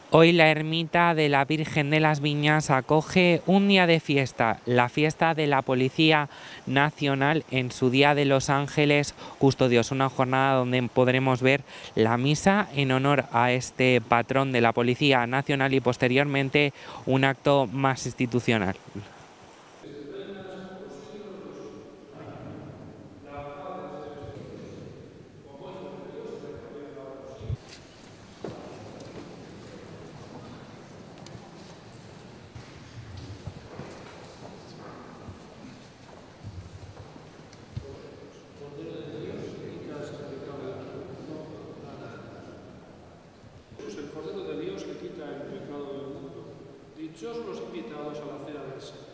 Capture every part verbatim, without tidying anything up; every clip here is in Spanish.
Hoy la ermita de la Virgen de las Viñas acoge un día de fiesta, la fiesta de la Policía Nacional en su Día de los Ángeles Custodios, una jornada donde podremos ver la misa en honor a este patrón de la Policía Nacional y posteriormente un acto más institucional. El Cordero de Dios que quita el pecado del mundo. Dichosos los invitados a la cena del Señor.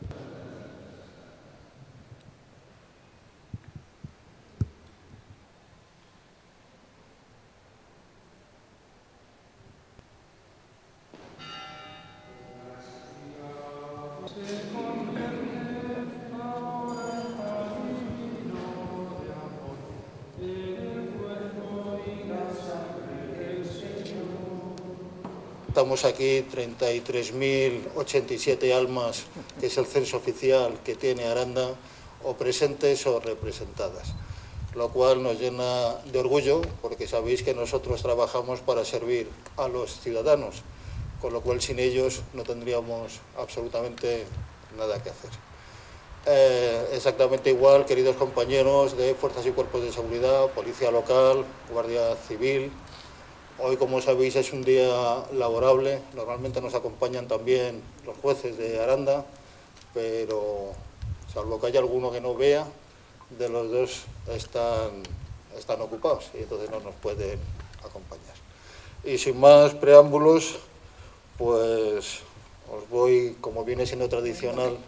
Estamos aquí treinta y tres mil ochenta y siete almas, que es el censo oficial que tiene Aranda, o presentes o representadas, lo cual nos llena de orgullo porque sabéis que nosotros trabajamos para servir a los ciudadanos, con lo cual sin ellos no tendríamos absolutamente nada que hacer. Eh, exactamente igual, queridos compañeros de Fuerzas y Cuerpos de Seguridad, Policía Local, Guardia Civil. Hoy, como sabéis, es un día laborable. Normalmente nos acompañan también los jueces de Aranda, pero salvo que haya alguno que no vea, de los dos están, están ocupados y entonces no nos pueden acompañar. Y sin más preámbulos, pues os voy, como viene siendo tradicional,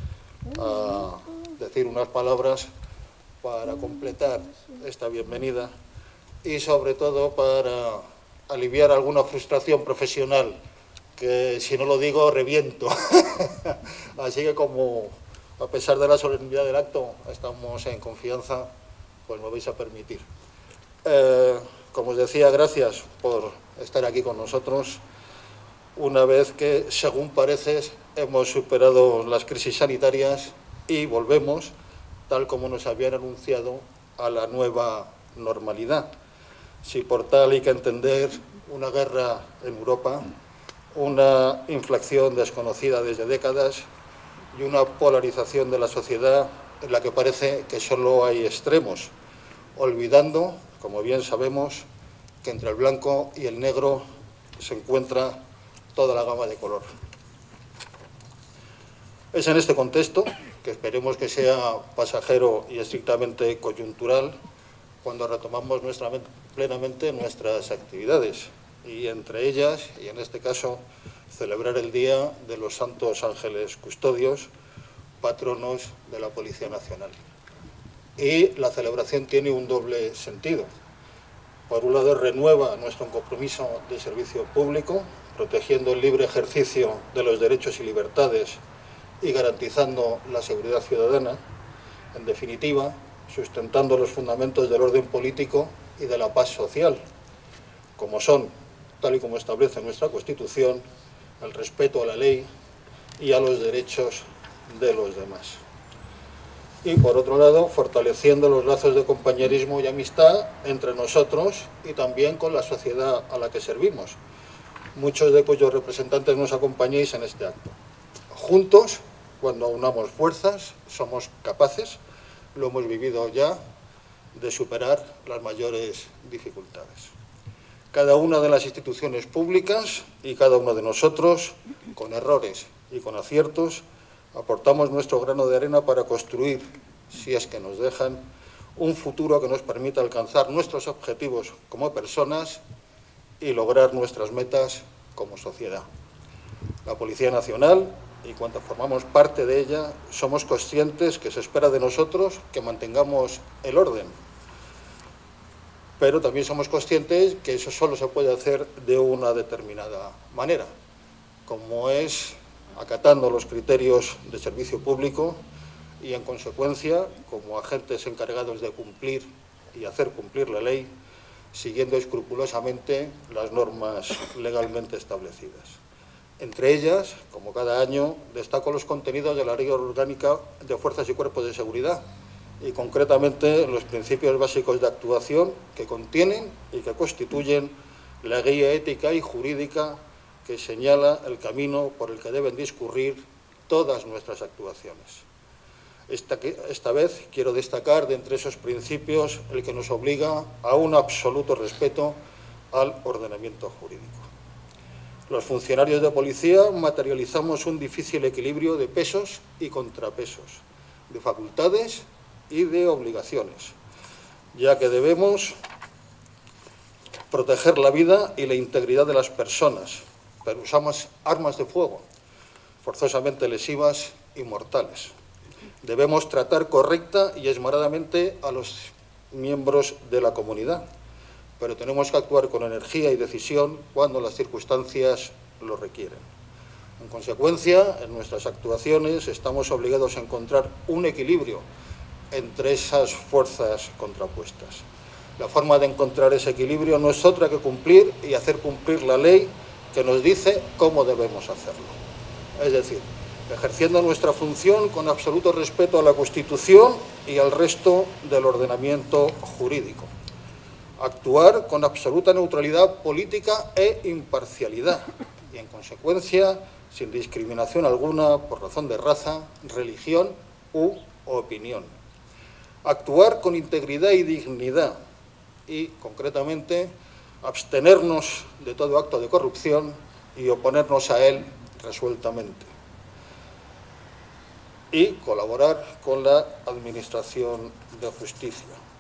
a decir unas palabras para completar esta bienvenida y sobre todo para aliviar alguna frustración profesional, que si no lo digo reviento. Así que como a pesar de la solemnidad del acto estamos en confianza, pues me vais a permitir. Eh, como os decía, gracias por estar aquí con nosotros, una vez que, según parece, hemos superado las crisis sanitarias y volvemos, tal como nos habían anunciado, a la nueva normalidad. Si por tal hay que entender una guerra en Europa, una inflación desconocida desde décadas y una polarización de la sociedad en la que parece que solo hay extremos, olvidando, como bien sabemos, que entre el blanco y el negro se encuentra toda la gama de color. Es en este contexto, que esperemos que sea pasajero y estrictamente coyuntural, cuando retomamos nuestra, plenamente nuestras actividades, y entre ellas, y en este caso, celebrar el Día de los Santos Ángeles Custodios, patronos de la Policía Nacional. Y la celebración tiene un doble sentido. Por un lado, renueva nuestro compromiso de servicio público, protegiendo el libre ejercicio de los derechos y libertades y garantizando la seguridad ciudadana. En definitiva, sustentando los fundamentos del orden político y de la paz social, como son, tal y como establece nuestra Constitución, el respeto a la ley y a los derechos de los demás. Y, por otro lado, fortaleciendo los lazos de compañerismo y amistad entre nosotros y también con la sociedad a la que servimos, muchos de cuyos representantes nos acompañéis en este acto. Juntos, cuando unamos fuerzas, somos capaces, lo hemos vivido ya, de superar las mayores dificultades. Cada una de las instituciones públicas y cada uno de nosotros, con errores y con aciertos, aportamos nuestro grano de arena para construir, si es que nos dejan, un futuro que nos permita alcanzar nuestros objetivos como personas y lograr nuestras metas como sociedad. La Policía Nacional y cuanto formamos parte de ella, somos conscientes que se espera de nosotros que mantengamos el orden. Pero también somos conscientes que eso solo se puede hacer de una determinada manera, como es acatando los criterios de servicio público y, en consecuencia, como agentes encargados de cumplir y hacer cumplir la ley, siguiendo escrupulosamente las normas legalmente establecidas. Entre ellas, como cada año, destaco los contenidos de la Ley Orgánica de Fuerzas y Cuerpos de Seguridad y, concretamente, los principios básicos de actuación que contienen y que constituyen la guía ética y jurídica que señala el camino por el que deben discurrir todas nuestras actuaciones. Esta, esta vez quiero destacar de entre esos principios el que nos obliga a un absoluto respeto al ordenamiento jurídico. Los funcionarios de policía materializamos un difícil equilibrio de pesos y contrapesos, de facultades y de obligaciones, ya que debemos proteger la vida y la integridad de las personas, pero usamos armas de fuego, forzosamente lesivas y mortales. Debemos tratar correcta y esmeradamente a los miembros de la comunidad, pero tenemos que actuar con energía y decisión cuando las circunstancias lo requieren. En consecuencia, en nuestras actuaciones estamos obligados a encontrar un equilibrio entre esas fuerzas contrapuestas. La forma de encontrar ese equilibrio no es otra que cumplir y hacer cumplir la ley que nos dice cómo debemos hacerlo. Es decir, ejerciendo nuestra función con absoluto respeto a la Constitución y al resto del ordenamiento jurídico. Actuar con absoluta neutralidad política e imparcialidad y, en consecuencia, sin discriminación alguna por razón de raza, religión u opinión. Actuar con integridad y dignidad y, concretamente, abstenernos de todo acto de corrupción y oponernos a él resueltamente. Y colaborar con la Administración de Justicia.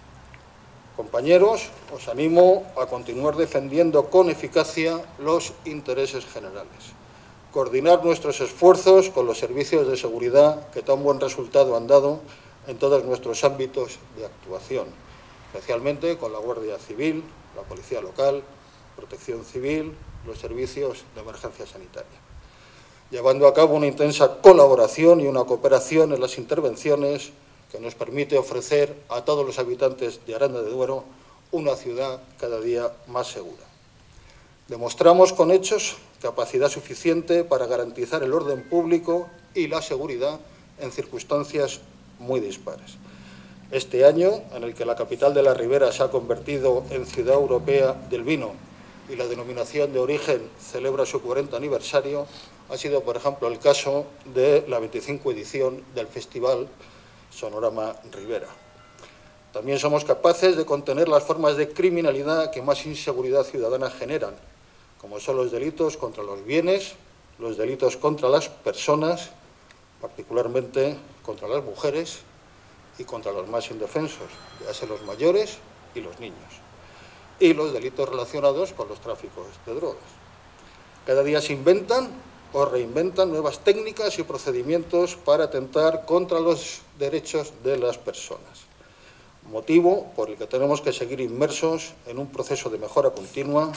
Compañeros, os animo a continuar defendiendo con eficacia los intereses generales. Coordinar nuestros esfuerzos con los servicios de seguridad que tan buen resultado han dado en todos nuestros ámbitos de actuación, especialmente con la Guardia Civil, la Policía Local, Protección Civil, los servicios de emergencia sanitaria, llevando a cabo una intensa colaboración y una cooperación en las intervenciones que nos permite ofrecer a todos los habitantes de Aranda de Duero una ciudad cada día más segura. Demostramos con hechos capacidad suficiente para garantizar el orden público y la seguridad en circunstancias muy dispares. Este año, en el que la capital de la Ribera se ha convertido en Ciudad Europea del Vino y la denominación de origen celebra su cuarenta aniversario, ha sido, por ejemplo, el caso de la veinticinco edición del Festival Sonorama Ribera. También somos capaces de contener las formas de criminalidad que más inseguridad ciudadana generan, como son los delitos contra los bienes, los delitos contra las personas, particularmente contra las mujeres y contra los más indefensos, ya sean los mayores y los niños, y los delitos relacionados con los tráficos de drogas. Cada día se inventan o reinventan nuevas técnicas y procedimientos para atentar contra los derechos de las personas, motivo por el que tenemos que seguir inmersos en un proceso de mejora continua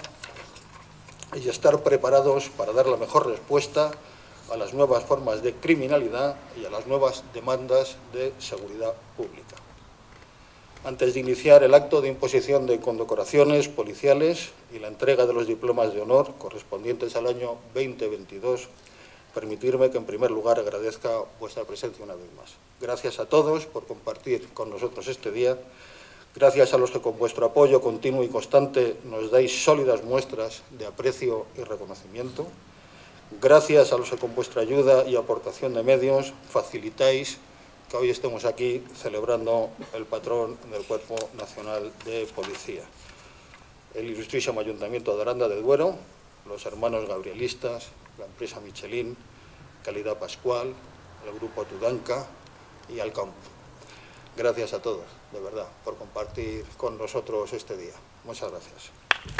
y estar preparados para dar la mejor respuesta a las nuevas formas de criminalidad y a las nuevas demandas de seguridad pública. Antes de iniciar el acto de imposición de condecoraciones policiales y la entrega de los diplomas de honor correspondientes al año veinte veintidós, permitirme que en primer lugar agradezca vuestra presencia una vez más. Gracias a todos por compartir con nosotros este día. Gracias a los que con vuestro apoyo continuo y constante nos dais sólidas muestras de aprecio y reconocimiento. Gracias a los que con vuestra ayuda y aportación de medios facilitáis que hoy estemos aquí celebrando el patrón del Cuerpo Nacional de Policía. El ilustrísimo Ayuntamiento de Aranda de Duero, los hermanos gabrielistas, la empresa Michelin, Calidad Pascual, el Grupo Tudanca y Alcampo. Gracias a todos, de verdad, por compartir con nosotros este día. Muchas gracias.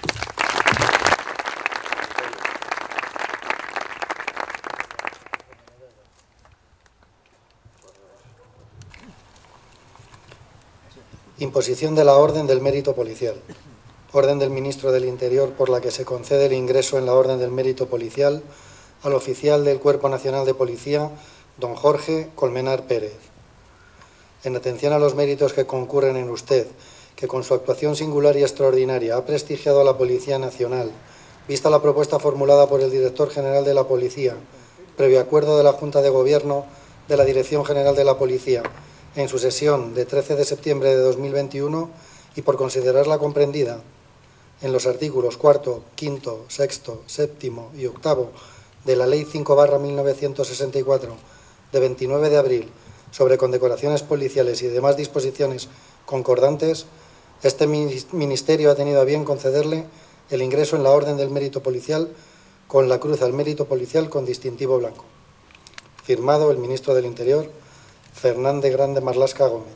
Imposición de la Orden del Mérito Policial. Orden del Ministro del Interior por la que se concede el ingreso en la Orden del Mérito Policial al oficial del Cuerpo Nacional de Policía, don Jorge Colmenar Pérez. En atención a los méritos que concurren en usted, que con su actuación singular y extraordinaria ha prestigiado a la Policía Nacional, vista la propuesta formulada por el Director General de la Policía, previo acuerdo de la Junta de Gobierno de la Dirección General de la Policía, en su sesión de trece de septiembre de dos mil veintiuno, y por considerarla comprendida en los artículos cuarto, quinto, sexto, séptimo y octavo de la Ley cinco barra mil novecientos sesenta y cuatro de veintinueve de abril sobre condecoraciones policiales y demás disposiciones concordantes, este Ministerio ha tenido a bien concederle el ingreso en la Orden del Mérito Policial con la Cruz al Mérito Policial con distintivo blanco. Firmado el Ministro del Interior, Fernández Grande Marlaska Gómez.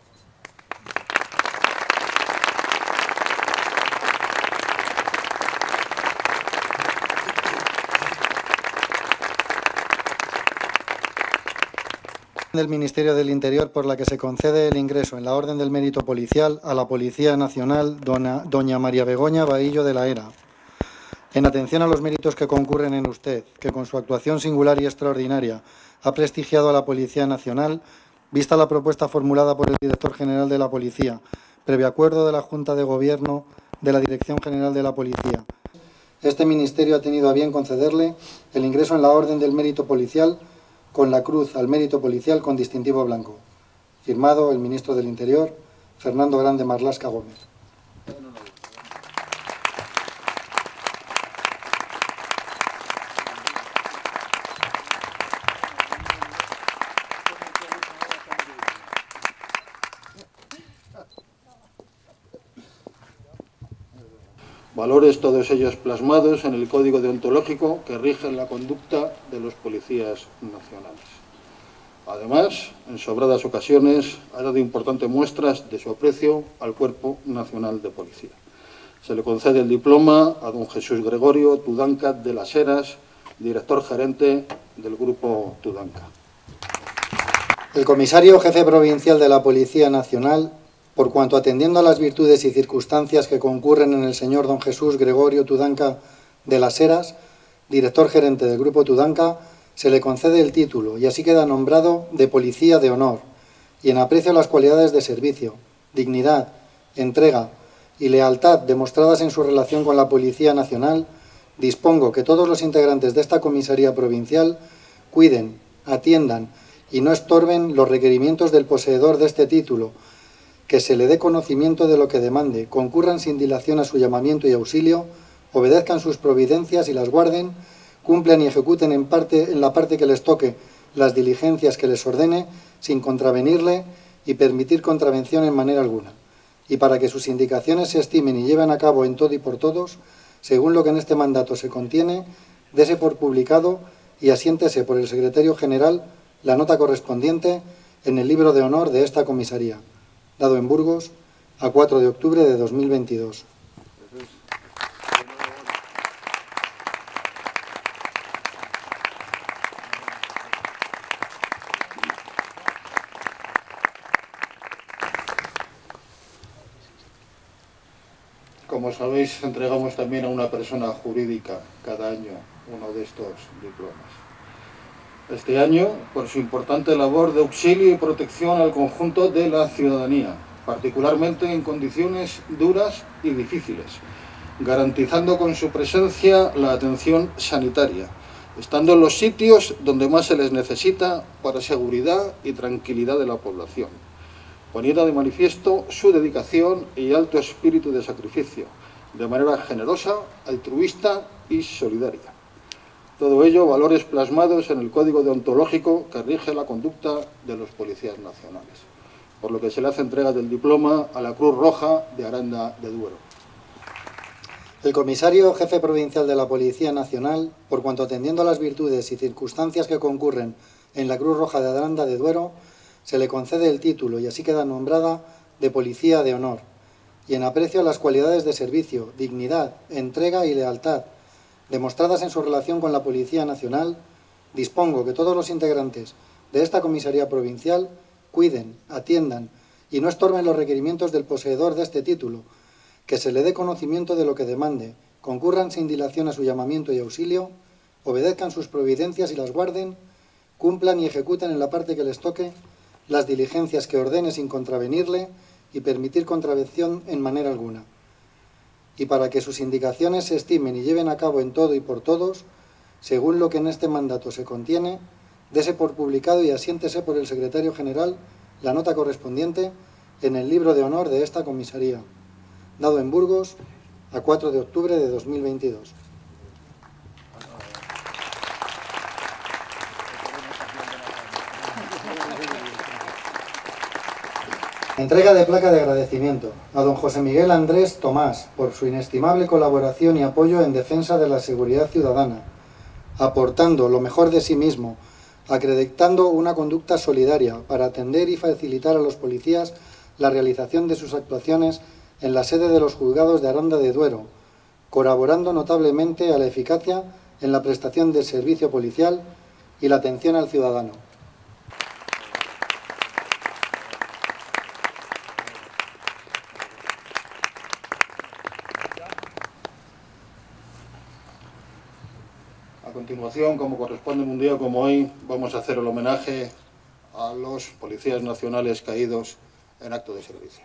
Del Ministerio del Interior por la que se concede el ingreso en la Orden del Mérito Policial a la Policía Nacional dona, doña María Begoña Bahillo de la Era. En atención a los méritos que concurren en usted, que con su actuación singular y extraordinaria ha prestigiado a la Policía Nacional, vista la propuesta formulada por el Director General de la Policía, previo acuerdo de la Junta de Gobierno de la Dirección General de la Policía, este Ministerio ha tenido a bien concederle el ingreso en la Orden del Mérito Policial con la Cruz al Mérito Policial con distintivo blanco. Firmado el Ministro del Interior, Fernando Grande Marlaska Gómez. Valores todos ellos plasmados en el Código Deontológico que rige la conducta de los policías nacionales. Además, en sobradas ocasiones ha dado importantes muestras de su aprecio al Cuerpo Nacional de Policía. Se le concede el diploma a don Jesús Gregorio Tudanca de las Heras, director gerente del Grupo Tudanca. El comisario jefe provincial de la Policía Nacional, por cuanto atendiendo a las virtudes y circunstancias que concurren en el señor don Jesús Gregorio Tudanca de las Heras, director gerente del Grupo Tudanca, se le concede el título y así queda nombrado de Policía de Honor, y en aprecio a las cualidades de servicio, dignidad, entrega y lealtad demostradas en su relación con la Policía Nacional, dispongo que todos los integrantes de esta comisaría provincial cuiden, atiendan y no estorben los requerimientos del poseedor de este título, que se le dé conocimiento de lo que demande, concurran sin dilación a su llamamiento y auxilio, obedezcan sus providencias y las guarden, cumplan y ejecuten en, parte, en la parte que les toque las diligencias que les ordene, sin contravenirle y permitir contravención en manera alguna. Y para que sus indicaciones se estimen y lleven a cabo en todo y por todos, según lo que en este mandato se contiene, dése por publicado y asiéntese por el Secretario General la nota correspondiente en el libro de honor de esta comisaría, dado en Burgos a cuatro de octubre de dos mil veintidós. Como sabéis, entregamos también a una persona jurídica cada año uno de estos diplomas. Este año, por su importante labor de auxilio y protección al conjunto de la ciudadanía, particularmente en condiciones duras y difíciles, garantizando con su presencia la atención sanitaria, estando en los sitios donde más se les necesita para seguridad y tranquilidad de la población, poniendo de manifiesto su dedicación y alto espíritu de sacrificio, de manera generosa, altruista y solidaria. Todo ello, valores plasmados en el Código Deontológico que rige la conducta de los policías nacionales, por lo que se le hace entrega del diploma a la Cruz Roja de Aranda de Duero. El comisario jefe provincial de la Policía Nacional, por cuanto atendiendo a las virtudes y circunstancias que concurren en la Cruz Roja de Aranda de Duero, se le concede el título y así queda nombrada de Policía de Honor, y en aprecio a las cualidades de servicio, dignidad, entrega y lealtad demostradas en su relación con la Policía Nacional, dispongo que todos los integrantes de esta comisaría provincial cuiden, atiendan y no estorben los requerimientos del poseedor de este título, que se le dé conocimiento de lo que demande, concurran sin dilación a su llamamiento y auxilio, obedezcan sus providencias y las guarden, cumplan y ejecuten en la parte que les toque las diligencias que ordene sin contravenirle y permitir contravención en manera alguna. Y para que sus indicaciones se estimen y lleven a cabo en todo y por todos, según lo que en este mandato se contiene, dese por publicado y asiéntese por el secretario general la nota correspondiente en el libro de honor de esta comisaría, dado en Burgos a cuatro de octubre de dos mil veintidós. Entrega de placa de agradecimiento a don José Miguel Andrés Tomás por su inestimable colaboración y apoyo en defensa de la seguridad ciudadana, aportando lo mejor de sí mismo, acreditando una conducta solidaria para atender y facilitar a los policías la realización de sus actuaciones en la sede de los juzgados de Aranda de Duero, colaborando notablemente a la eficacia en la prestación del servicio policial y la atención al ciudadano. A continuación, como corresponde en un día como hoy, vamos a hacer el homenaje a los policías nacionales caídos en acto de servicio.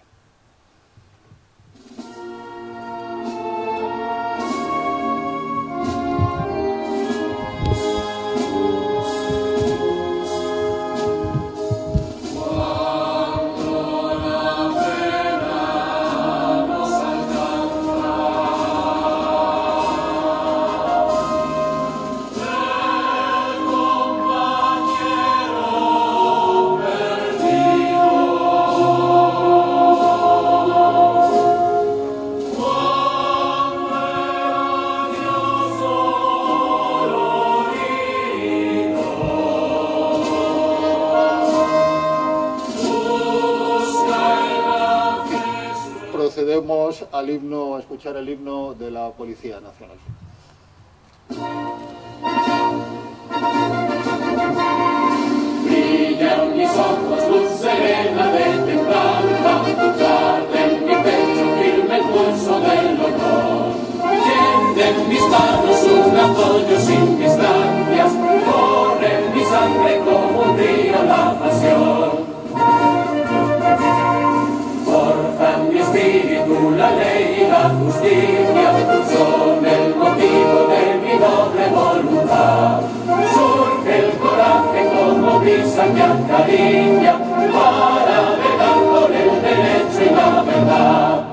Procedemos al himno, a escuchar el himno de la Policía Nacional. Brillan mis ojos, luz serena de templanza, arde en mi pecho firme el pulso del honor. Tiende en mis manos un apoyo sin distancias, corre en mi sangre como un río la pasión. Forja en mi espíritu la ley y la justicia, son el motivo de mi noble voluntad. Surge el coraje como brisa que acaricia, para velar por el derecho y la verdad.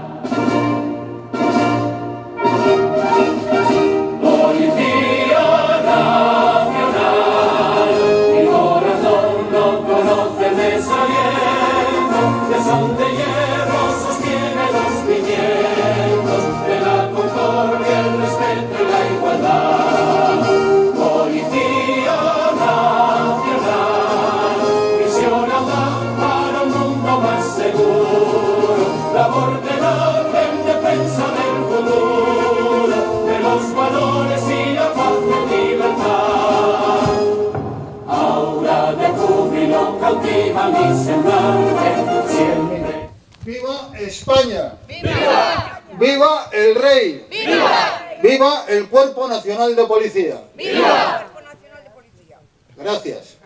Policía Nacional, mi corazón no conoce desaliento, de son de hierro sostiene los cimientos de la concordia, el respeto y la igualdad. Policía Nacional, misión audaz para un mundo más seguro, labor de orden en defensa del futuro, de los valores y la paz de libertad. Aura de júbilo cautiva mi semblante, siempre. ¡Viva España! ¡Viva! ¡Viva el Rey! ¡Viva! ¡Viva el Cuerpo Nacional de Policía! ¡Viva! Gracias.